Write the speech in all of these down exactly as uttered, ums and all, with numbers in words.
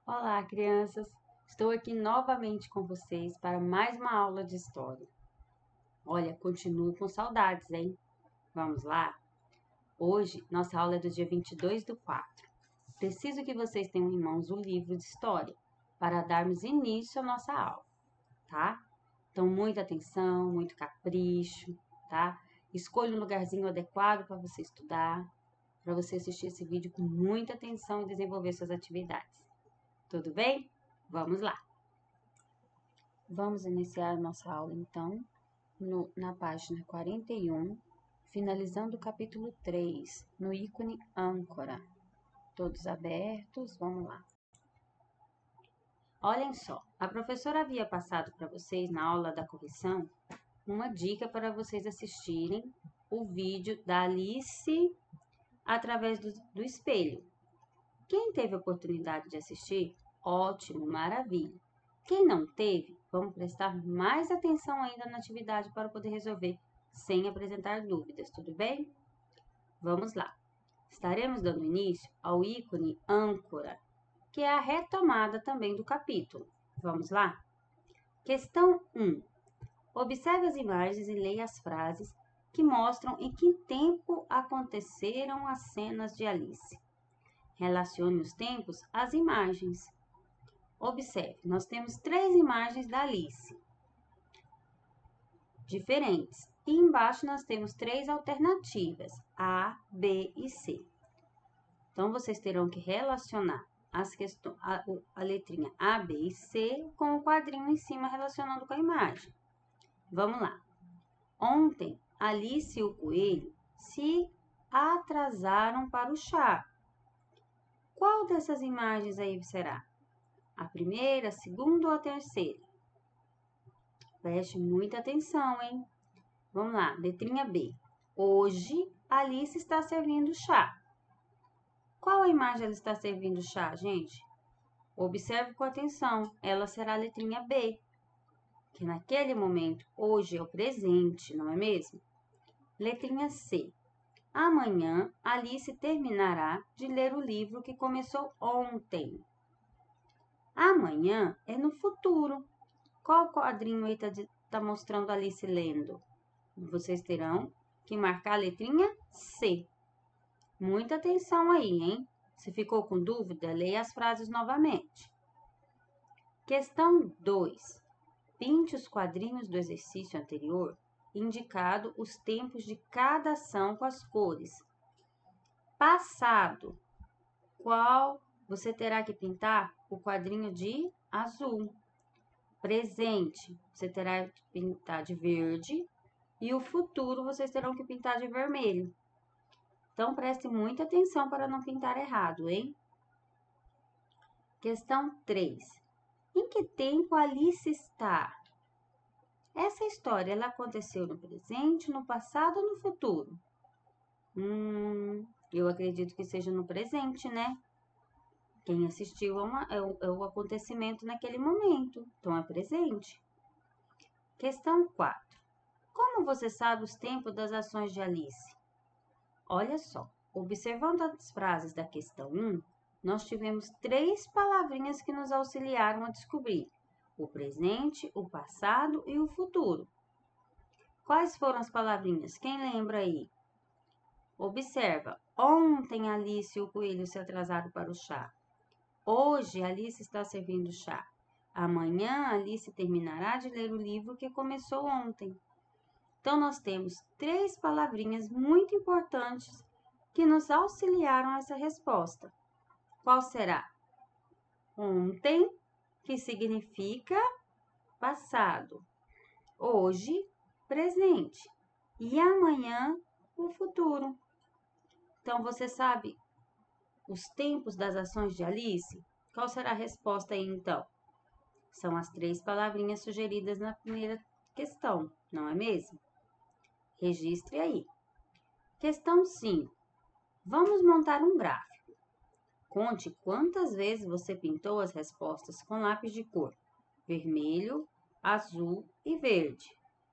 Olá, crianças! Estou aqui novamente com vocês para mais uma aula de história. Olha, continuo com saudades, hein? Vamos lá? Hoje, nossa aula é do dia vinte e dois do quatro. Preciso que vocês tenham em mãos o livro de história para darmos início à nossa aula, tá? Então, muita atenção, muito capricho, tá? Escolha um lugarzinho adequado para você estudar, para você assistir esse vídeo com muita atenção e desenvolver suas atividades. Tudo bem? Vamos lá! Vamos iniciar nossa aula, então, no, na página quarenta e um, finalizando o capítulo três, no ícone âncora. Todos abertos, vamos lá. Olhem só, a professora havia passado para vocês, na aula da correção, uma dica para vocês assistirem o vídeo da Alice através do, do espelho. Quem teve a oportunidade de assistir, ótimo, maravilha. Quem não teve, vamos prestar mais atenção ainda na atividade para poder resolver sem apresentar dúvidas, tudo bem? Vamos lá. Estaremos dando início ao ícone âncora, que é a retomada também do capítulo. Vamos lá? Questão um. Observe as imagens e leia as frases que mostram em que tempo aconteceram as cenas de Alice. Relacione os tempos às imagens. Observe, nós temos três imagens da Alice, diferentes. E embaixo nós temos três alternativas, A, B e C. Então, vocês terão que relacionar as questões, a, a letrinha A, B e C com o quadrinho em cima relacionando com a imagem. Vamos lá. Ontem, Alice e o coelho se atrasaram para o chá. Qual dessas imagens aí será? A primeira, a segunda ou a terceira? Preste muita atenção, hein? Vamos lá, letrinha B. Hoje, Alice está servindo chá. Qual a imagem ela está servindo chá, gente? Observe com atenção, ela será a letrinha B. Que naquele momento, hoje é o presente, não é mesmo? Letrinha C. Amanhã, Alice terminará de ler o livro que começou ontem. Amanhã é no futuro. Qual quadrinho aí está tá mostrando Alice lendo? Vocês terão que marcar a letrinha C. Muita atenção aí, hein? Se ficou com dúvida, leia as frases novamente. Questão dois. Pinte os quadrinhos do exercício anterior, indicado os tempos de cada ação com as cores. Passado. Qual você terá que pintar? O quadrinho de azul. Presente, você terá que pintar de verde. E o futuro, vocês terão que pintar de vermelho. Então, preste muita atenção para não pintar errado, hein? Questão três. Em que tempo Alice está? Essa história, ela aconteceu no presente, no passado ou no futuro? Hum, eu acredito que seja no presente, né? Quem assistiu é, uma, é, o, é o acontecimento naquele momento, então é presente. Questão quatro. Como você sabe os tempos das ações de Alice? Olha só, observando as frases da questão um, nós tivemos três palavrinhas que nos auxiliaram a descobrir o presente, o passado e o futuro. Quais foram as palavrinhas? Quem lembra aí? Observa, ontem Alice e o coelho se atrasaram para o chá. Hoje Alice está servindo chá. Amanhã Alice terminará de ler o livro que começou ontem. Então, nós temos três palavrinhas muito importantes que nos auxiliaram a essa resposta. Qual será? Ontem, que significa passado. Hoje, presente. E amanhã, o futuro. Então, você sabe os tempos das ações de Alice? Qual será a resposta aí, então? São as três palavrinhas sugeridas na primeira questão, não é mesmo? Registre aí. Questão cinco. Vamos montar um gráfico. Conte quantas vezes você pintou as respostas com lápis de cor vermelho, azul e verde.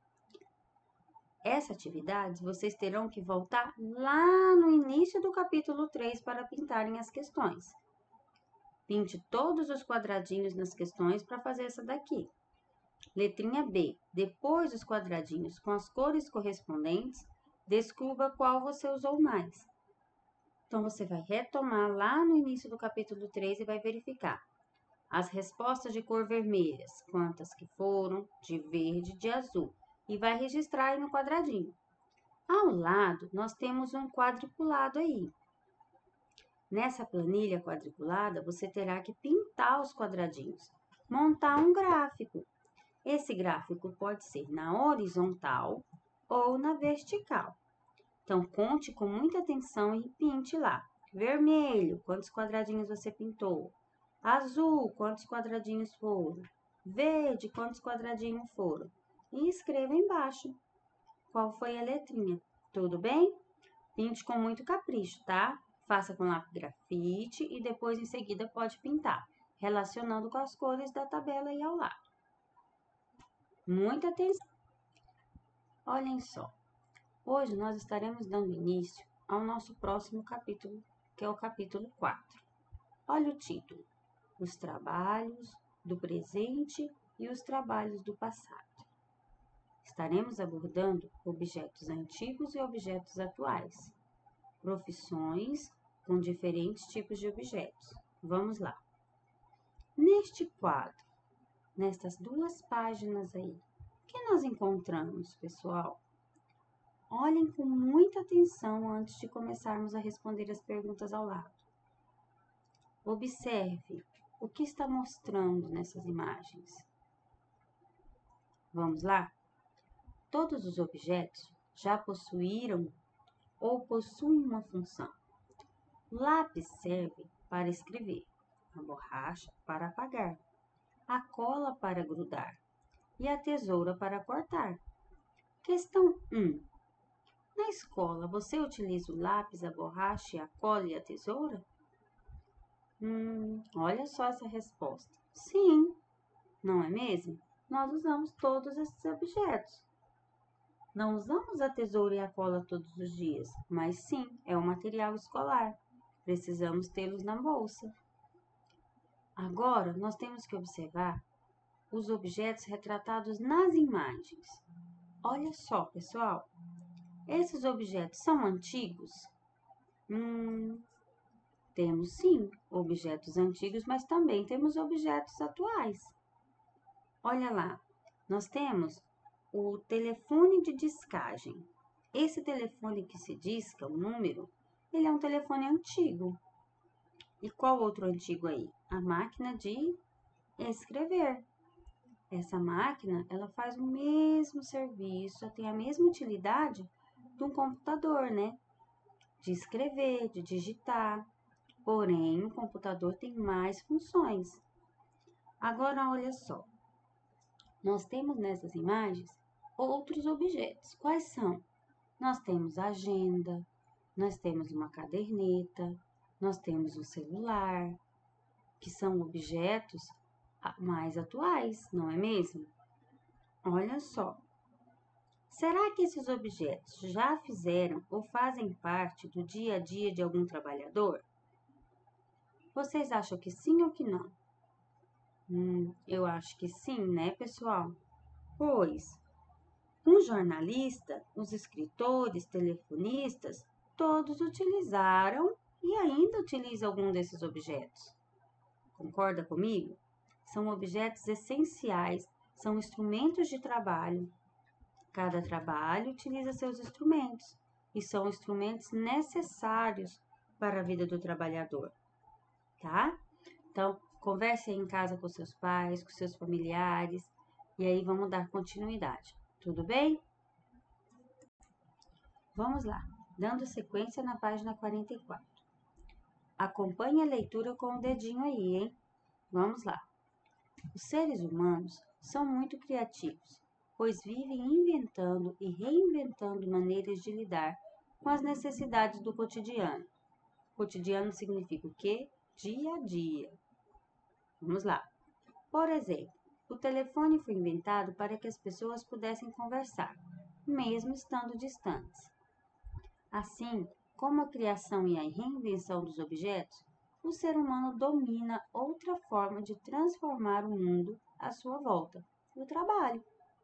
Essa atividade vocês terão que voltar lá no início do capítulo três para pintarem as questões. Pinte todos os quadradinhos nas questões para fazer essa daqui. Letrinha B. Depois dos quadradinhos com as cores correspondentes, descubra qual você usou mais. Então, você vai retomar lá no início do capítulo três e vai verificar as respostas de cor vermelhas, quantas que foram, de verde, de azul, e vai registrar aí no quadradinho. Ao lado, nós temos um quadriculado aí. Nessa planilha quadriculada, você terá que pintar os quadradinhos, montar um gráfico. Esse gráfico pode ser na horizontal ou na vertical. Então, conte com muita atenção e pinte lá. Vermelho, quantos quadradinhos você pintou? Azul, quantos quadradinhos foram? Verde, quantos quadradinhos foram? E escreva embaixo qual foi a letrinha. Tudo bem? Pinte com muito capricho, tá? Faça com lápis grafite e depois, em seguida, pode pintar, relacionando com as cores da tabela aí ao lado. Muita atenção! Olhem só, hoje nós estaremos dando início ao nosso próximo capítulo, que é o capítulo quatro. Olha o título: Os trabalhos do presente e os trabalhos do passado. Estaremos abordando objetos antigos e objetos atuais, profissões com diferentes tipos de objetos. Vamos lá. Neste quadro, nestas duas páginas aí, o que nós encontramos, pessoal? Olhem com muita atenção antes de começarmos a responder as perguntas ao lado. Observe o que está mostrando nessas imagens. Vamos lá? Todos os objetos já possuíram ou possuem uma função. O lápis serve para escrever, a borracha para apagar, a cola para grudar e a tesoura para cortar. Questão um. Na escola, você utiliza o lápis, a borracha, a cola e a tesoura? Hum, olha só essa resposta. Sim, não é mesmo? Nós usamos todos esses objetos. Não usamos a tesoura e a cola todos os dias, mas sim, é um material escolar. Precisamos tê-los na bolsa. Agora, nós temos que observar os objetos retratados nas imagens. Olha só, pessoal. Esses objetos são antigos? Hum, temos sim objetos antigos, mas também temos objetos atuais. Olha lá, nós temos o telefone de discagem. Esse telefone que se disca, o número, ele é um telefone antigo. E qual outro antigo aí? A máquina de escrever. Essa máquina, ela faz o mesmo serviço, tem a mesma utilidade de um computador, né? De escrever, de digitar. Porém, o computador tem mais funções. Agora, olha só. Nós temos nessas imagens outros objetos. Quais são? Nós temos a agenda, nós temos uma caderneta, nós temos o celular, que são objetos mais atuais, não é mesmo? Olha só. Será que esses objetos já fizeram ou fazem parte do dia a dia de algum trabalhador? Vocês acham que sim ou que não? Hum, eu acho que sim, né, pessoal? Pois, um jornalista, os escritores, telefonistas, todos utilizaram e ainda utilizam algum desses objetos. Concorda comigo? São objetos essenciais, são instrumentos de trabalho. Cada trabalho utiliza seus instrumentos e são instrumentos necessários para a vida do trabalhador, tá? Então, converse aí em casa com seus pais, com seus familiares e aí vamos dar continuidade. Tudo bem? Vamos lá, dando sequência na página quarenta e quatro. Acompanhe a leitura com o dedinho aí, hein? Vamos lá. Os seres humanos são muito criativos, pois vivem inventando e reinventando maneiras de lidar com as necessidades do cotidiano. Cotidiano significa o quê? Dia a dia. Vamos lá. Por exemplo, o telefone foi inventado para que as pessoas pudessem conversar, mesmo estando distantes. Assim como a criação e a reinvenção dos objetos, o ser humano domina outra forma de transformar o mundo à sua volta, o trabalho.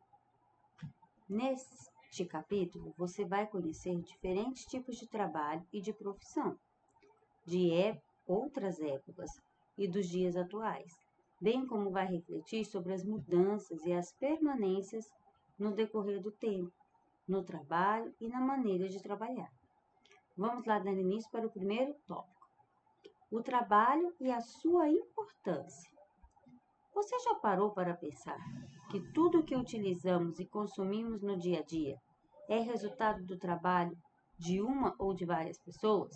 Neste capítulo, você vai conhecer diferentes tipos de trabalho e de profissão, de é- outras épocas e dos dias atuais, bem como vai refletir sobre as mudanças e as permanências no decorrer do tempo, no trabalho e na maneira de trabalhar. Vamos lá dar início para o primeiro tópico: o trabalho e a sua importância. Você já parou para pensar que tudo que utilizamos e consumimos no dia a dia é resultado do trabalho de uma ou de várias pessoas?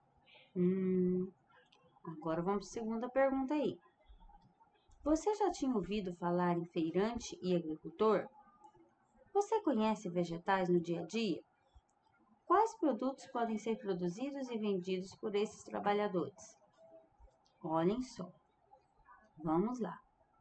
Hum, agora vamos para a segunda pergunta aí. Você já tinha ouvido falar em feirante e agricultor? Você conhece vegetais no dia a dia? Quais produtos podem ser produzidos e vendidos por esses trabalhadores? Olhem só. Vamos lá.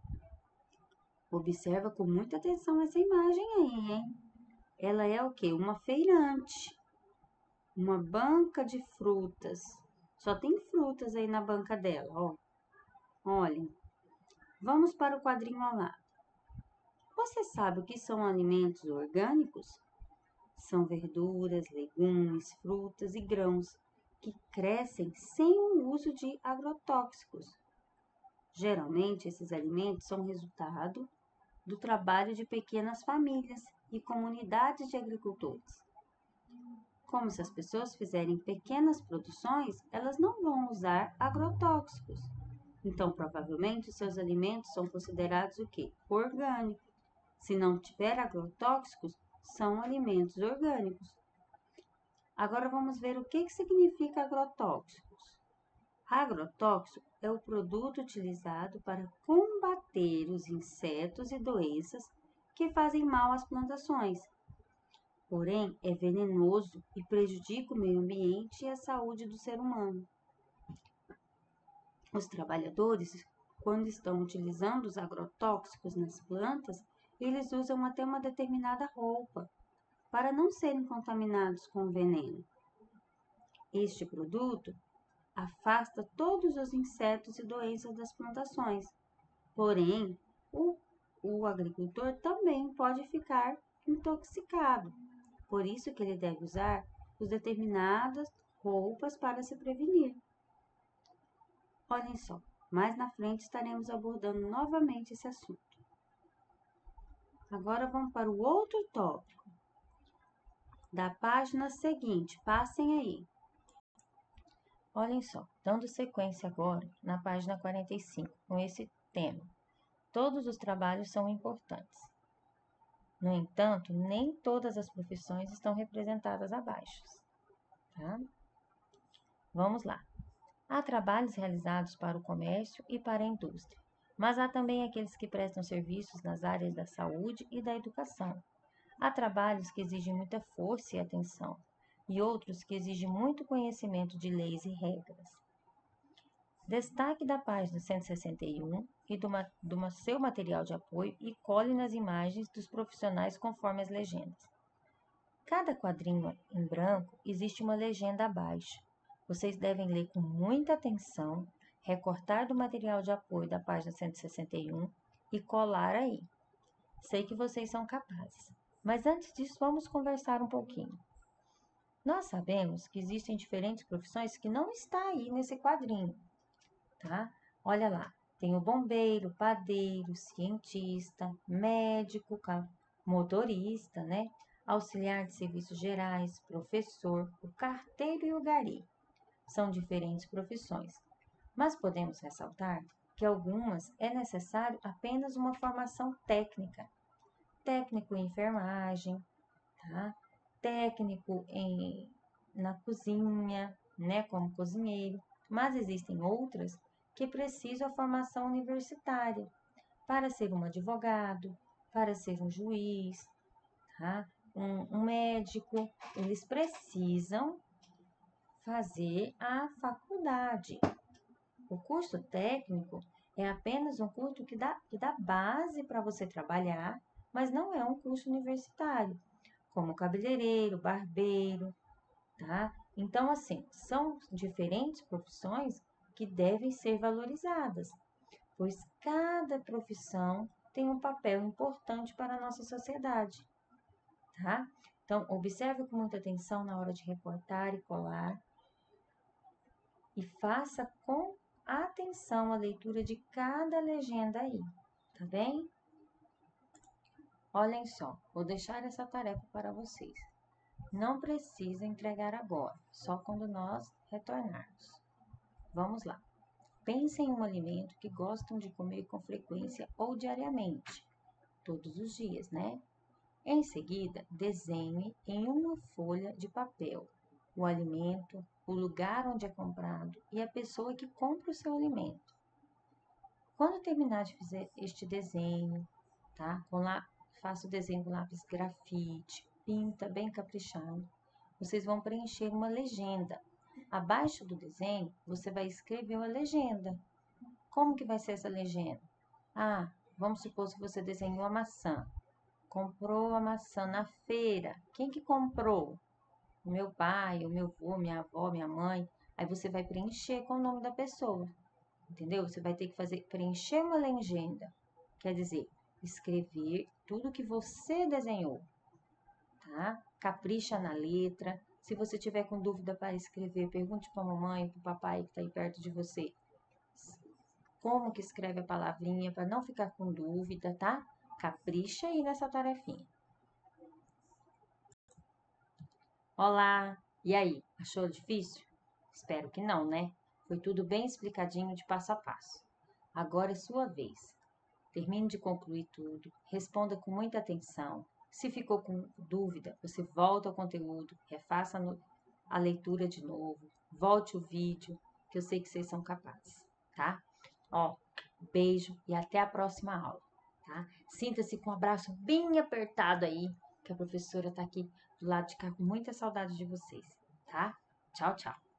Observa com muita atenção essa imagem aí, hein? Ela é o quê? Uma feirante. Uma banca de frutas. Só tem frutas aí na banca dela, ó. Olhem. Vamos para o quadrinho ao lado. Você sabe o que são alimentos orgânicos? São verduras, legumes, frutas e grãos que crescem sem o uso de agrotóxicos. Geralmente, esses alimentos são resultado do trabalho de pequenas famílias e comunidades de agricultores. Como se as pessoas fizerem pequenas produções, elas não vão usar agrotóxicos. Então, provavelmente, os seus alimentos são considerados o quê? Orgânicos. Se não tiver agrotóxicos, são alimentos orgânicos. Agora vamos ver o que, que significa agrotóxicos. Agrotóxico é o produto utilizado para combater os insetos e doenças que fazem mal às plantações. Porém, é venenoso e prejudica o meio ambiente e a saúde do ser humano. Os trabalhadores, quando estão utilizando os agrotóxicos nas plantas, eles usam até uma determinada roupa para não serem contaminados com o veneno. Este produto afasta todos os insetos e doenças das plantações. Porém, o, o agricultor também pode ficar intoxicado. Por isso que ele deve usar as determinadas roupas para se prevenir. Olhem só, mais na frente estaremos abordando novamente esse assunto. Agora vamos para o outro tópico da página seguinte. Passem aí. Olhem só, dando sequência agora na página quarenta e cinco, com esse tema. Todos os trabalhos são importantes. No entanto, nem todas as profissões estão representadas abaixo. Tá? Vamos lá. Há trabalhos realizados para o comércio e para a indústria, mas há também aqueles que prestam serviços nas áreas da saúde e da educação. Há trabalhos que exigem muita força e atenção, e outros que exigem muito conhecimento de leis e regras. Destaque da página cento e sessenta e um e do, do seu material de apoio e cole nas imagens dos profissionais conforme as legendas. Cada quadrinho em branco existe uma legenda abaixo. Vocês devem ler com muita atenção, recortar do material de apoio da página cento e sessenta e um e colar aí. Sei que vocês são capazes, mas antes disso vamos conversar um pouquinho. Nós sabemos que existem diferentes profissões que não estão aí nesse quadrinho, tá? Olha lá, tem o bombeiro, padeiro, cientista, médico, motorista, né? Auxiliar de serviços gerais, professor, o carteiro e o gari. São diferentes profissões, mas podemos ressaltar que algumas é necessário apenas uma formação técnica. Técnico em enfermagem, tá? Técnico em, na cozinha, né, como cozinheiro, mas existem outras que precisam a formação universitária para ser um advogado, para ser um juiz, tá? um, um médico. Eles precisam fazer a faculdade. O curso técnico é apenas um curso que dá, que dá base para você trabalhar, mas não é um curso universitário, como cabeleireiro, barbeiro, tá? Então, assim, são diferentes profissões que devem ser valorizadas, pois cada profissão tem um papel importante para a nossa sociedade, tá? Então, observe com muita atenção na hora de recortar e colar e faça com atenção a leitura de cada legenda aí, tá bem? Olhem só, vou deixar essa tarefa para vocês. Não precisa entregar agora, só quando nós retornarmos. Vamos lá. Pensem em um alimento que gostam de comer com frequência ou diariamente, todos os dias, né? Em seguida, desenhe em uma folha de papel o alimento, o lugar onde é comprado e a pessoa que compra o seu alimento. Quando terminar de fazer este desenho, tá? Com lá, faça o desenho com lápis grafite, pinta bem caprichado. Vocês vão preencher uma legenda. Abaixo do desenho, você vai escrever uma legenda. Como que vai ser essa legenda? Ah, vamos supor que você desenhou a maçã. Comprou a maçã na feira. Quem que comprou? O meu pai, o meu avô, minha avó, minha mãe. Aí você vai preencher com o nome da pessoa. Entendeu? Você vai ter que fazer preencher uma legenda. Quer dizer, escrever tudo que você desenhou, tá? Capricha na letra. Se você tiver com dúvida para escrever, pergunte para a mamãe, para o papai que está aí perto de você. Como que escreve a palavrinha para não ficar com dúvida, tá? Capricha aí nessa tarefinha. Olá! E aí, achou difícil? Espero que não, né? Foi tudo bem explicadinho de passo a passo. Agora é sua vez. Termine de concluir tudo, responda com muita atenção. Se ficou com dúvida, você volta ao conteúdo, refaça a leitura de novo, volte o vídeo, que eu sei que vocês são capazes, tá? Ó, beijo e até a próxima aula, tá? Sinta-se com um abraço bem apertado aí, que a professora tá aqui do lado de cá com muita saudade de vocês, tá? Tchau, tchau!